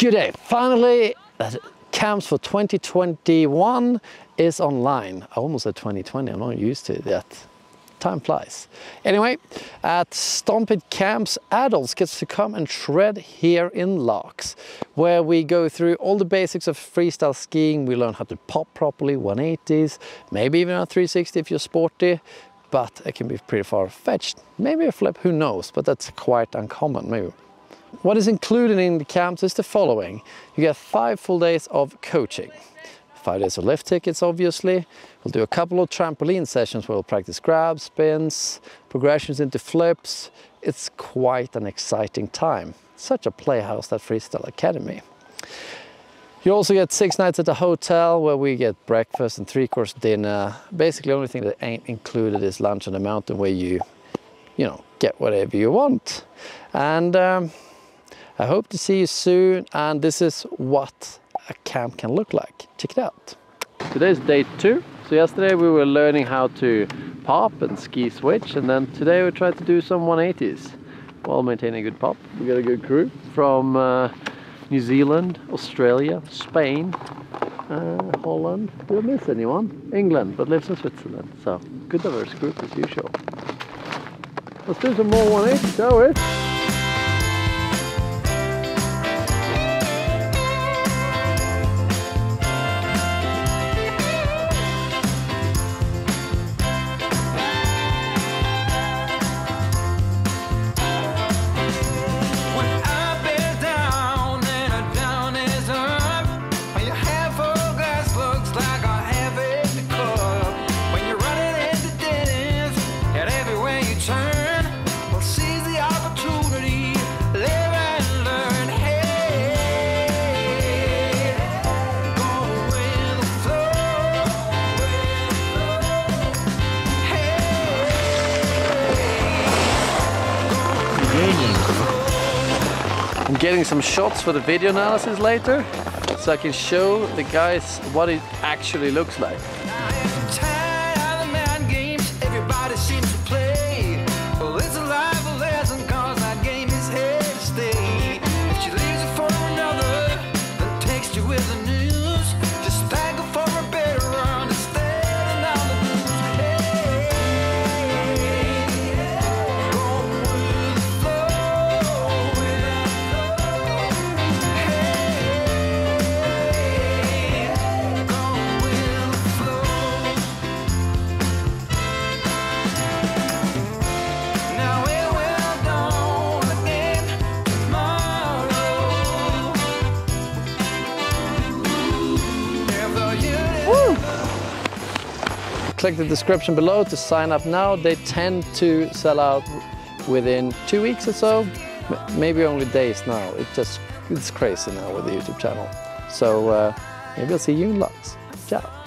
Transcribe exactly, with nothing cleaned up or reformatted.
Good day. Finally, uh, camps for twenty twenty-one is online. I almost said twenty twenty, I'm not used to it yet. Time flies. Anyway, at Stomp It Camps, adults get to come and shred here in Locks, where we go through all the basics of freestyle skiing. We learn how to pop properly, one eighties, maybe even a three sixty if you're sporty, but it can be pretty far-fetched. Maybe a flip, who knows, but that's quite uncommon, maybe. What is included in the camps is the following. You get five full days of coaching. Five days of lift tickets, obviously. We'll do a couple of trampoline sessions where we'll practice grabs, spins, progressions into flips. It's quite an exciting time. Such a playhouse, that Freestyle Academy. You also get six nights at the hotel where we get breakfast and three-course dinner. Basically, the only thing that ain't included is lunch on the mountain where you, you know, get whatever you want. And um, I hope to see you soon. And this is what a camp can look like. Check it out. Today's day two. So yesterday we were learning how to pop and ski switch, and then today we tried to do some one eighties while maintaining a good pop. We got a good crew from uh, New Zealand, Australia, Spain, uh, Holland. Did I miss anyone? England, but lives in Switzerland. So good diverse group as usual. Let's do some more one eighties, shall we? I'm getting some shots for the video analysis later, so I can show the guys what it actually looks like. Click the description below to sign up now. They tend to sell out within two weeks or so, maybe only days now. It just, it's crazy now with the YouTube channel. So uh, maybe I'll see you in Lux. Ciao.